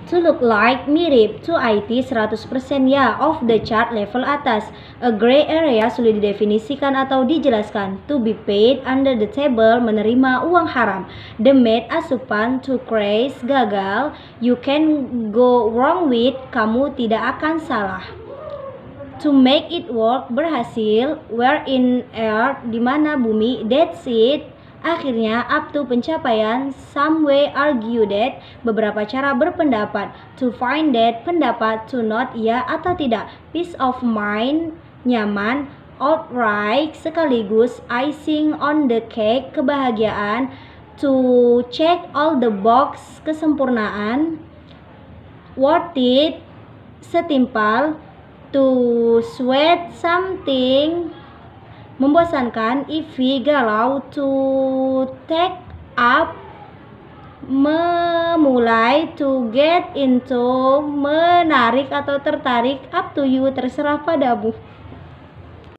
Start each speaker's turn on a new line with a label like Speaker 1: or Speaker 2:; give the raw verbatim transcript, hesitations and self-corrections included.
Speaker 1: To look like, mirip. To I T seratus persen ya, off the chart level atas. A gray area sulit didefinisikan atau dijelaskan. To be paid, under the table, menerima uang haram. The maid, asupan. To crash, gagal. You can go wrong with, kamu tidak akan salah. To make it work, berhasil. Where in earth, di mana bumi. That's it. Akhirnya, up to pencapaian. Some way argue that, beberapa cara berpendapat. To find that, pendapat. To not, ya atau tidak. Peace of mind, nyaman. Outright, sekaligus. Icing on the cake, kebahagiaan. To check all the box, kesempurnaan. Worth it, setimpal. To sweat something, membosankan. Iffy, galau. To take up, memulai. To get into, menarik atau tertarik. Up to you, terserah padamu.